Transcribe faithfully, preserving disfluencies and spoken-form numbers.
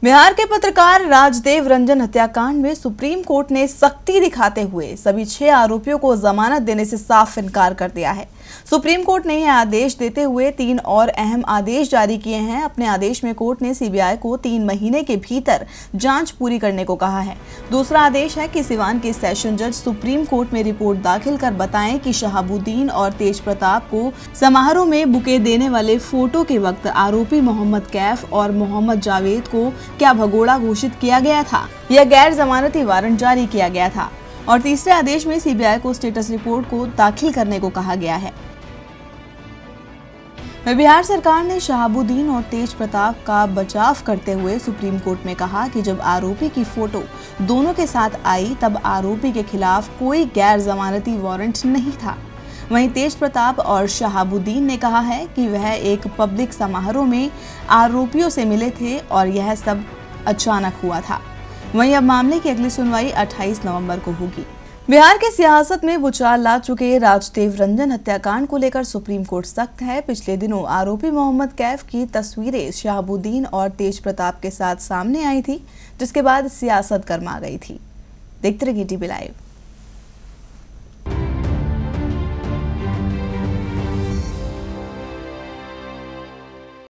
बिहार के पत्रकार राजदेव रंजन हत्याकांड में सुप्रीम कोर्ट ने सख्ती दिखाते हुए सभी छह आरोपियों को जमानत देने से साफ इनकार कर दिया है। सुप्रीम कोर्ट ने यह आदेश देते हुए तीन और अहम आदेश जारी किए हैं। अपने आदेश में कोर्ट ने सीबीआई को तीन महीने के भीतर जांच पूरी करने को कहा है। दूसरा आदेश है कि सिवान के सेशन जज सुप्रीम कोर्ट में रिपोर्ट दाखिल कर बताएं कि शहाबुद्दीन और तेज प्रताप को समारोह में बुके देने वाले फोटो के वक्त आरोपी मोहम्मद कैफ और मोहम्मद जावेद को क्या भगोड़ा घोषित किया गया था या गैर जमानती वारंट जारी किया गया था। और तीसरे आदेश में सीबीआई को स्टेटस रिपोर्ट को दाखिल करने को कहा गया है। बिहार सरकार ने शहाबुद्दीन और तेज प्रताप का बचाव करते हुए सुप्रीम कोर्ट में कहा कि जब आरोपी की फोटो दोनों के साथ आई तब आरोपी के खिलाफ कोई गैर जमानती वारंट नहीं था। वहीं तेज प्रताप और शहाबुद्दीन ने कहा है कि वह एक पब्लिक समारोह में आरोपियों से मिले थे और यह सब अचानक हुआ था। वहीं अब मामले की अगली सुनवाई अट्ठाईस नवंबर को होगी। बिहार के सियासत में भूचाल ला चुके राजदेव रंजन हत्याकांड को लेकर सुप्रीम कोर्ट सख्त है। पिछले दिनों आरोपी मोहम्मद कैफ की तस्वीरें शहाबुद्दीन और तेज प्रताप के साथ सामने आई थी, जिसके बाद सियासत गर्मा गई थी। देखते रहिए टीवी लाइव।